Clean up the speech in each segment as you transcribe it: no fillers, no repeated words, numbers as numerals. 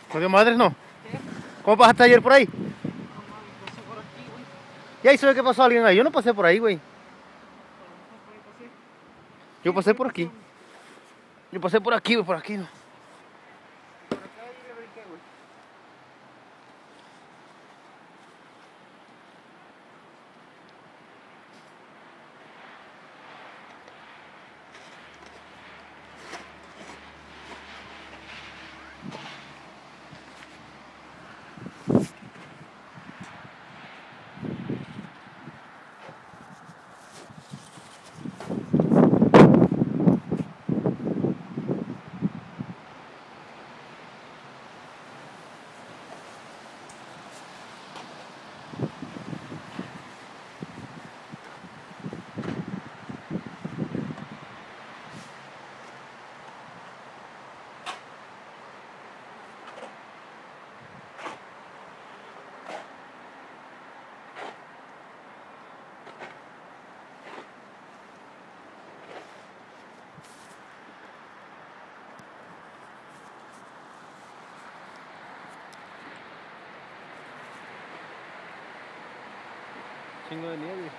¿No dio madres, no? ¿Cómo pasaste ayer por ahí? Pasó por aquí, güey. ¿Y ahí se ve que pasó alguien ahí? Yo no pasé por ahí, güey. Yo pasé por aquí. Yo pasé por aquí, güey, por aquí, no. Por acá y le brinqué, güey. Chingo de nieve.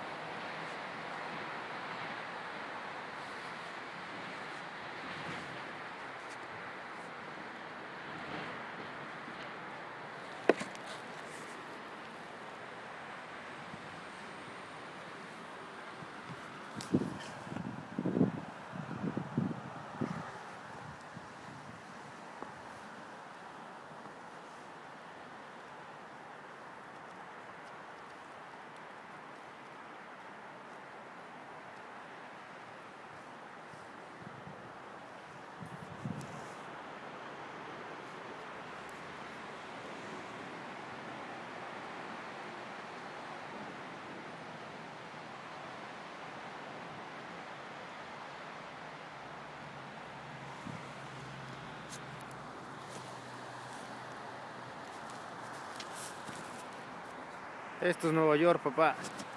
Esto es Nueva York, papá.